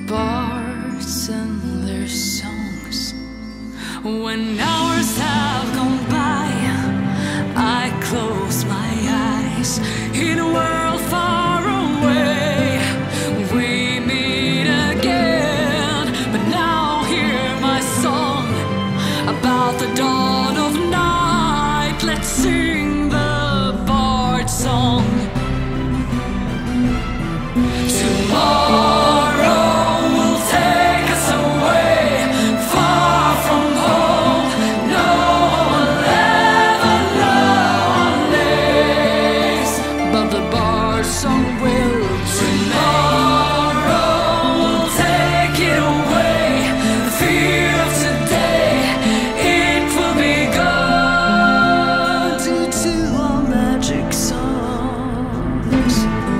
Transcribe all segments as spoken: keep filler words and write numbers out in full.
Birds and their songs. When hours have gone by, I close my eyes in a world far away. We meet again, but now hear my song about the dawn of night. Let's sing the bard song. Tomorrow will take us away, far from home. No one will ever know our names, but the bard song will. Tomorrow will take it away, the fear of today, it will be gone due to our magic songs.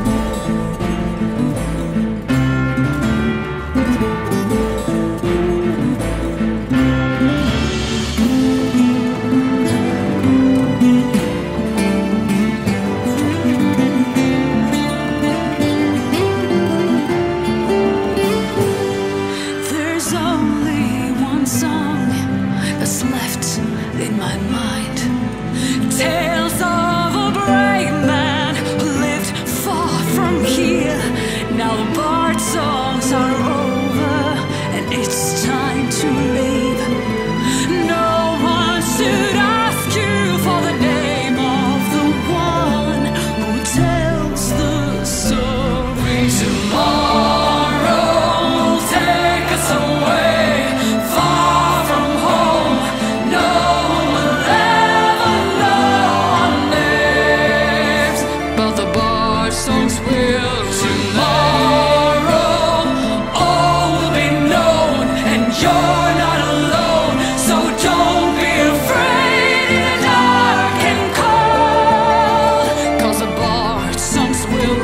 There's only one song that's left in my mind. Tales of a brave man who lived far from here. Now the bard songs are over and it's time to leave. No one should ask you for the name of the one who tells the story. Tomorrow will take us away, far from home. No one will ever know our names, but the bard songs will. Tomorrow all will be known, and you're not alone. So don't be afraid in the dark and cold, 'cause the bard songs will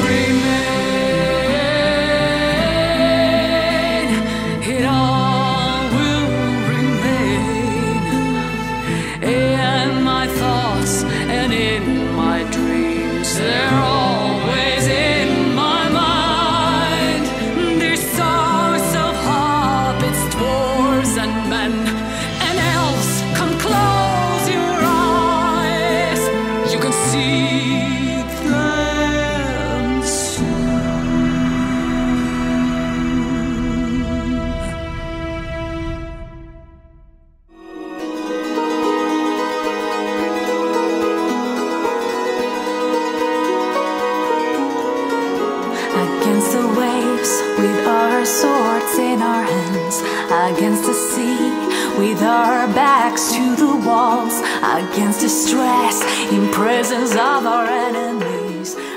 remain. It all will remain in my thoughts and in my dreams. They're always in my mind. These songs of hobbits, dwarves, and men and elves. Come close your eyes, you can see them soon. Against the waves, with our swords in our hands. Against the sea, with our backs to the walls. Against the stress, in presence of our enemies.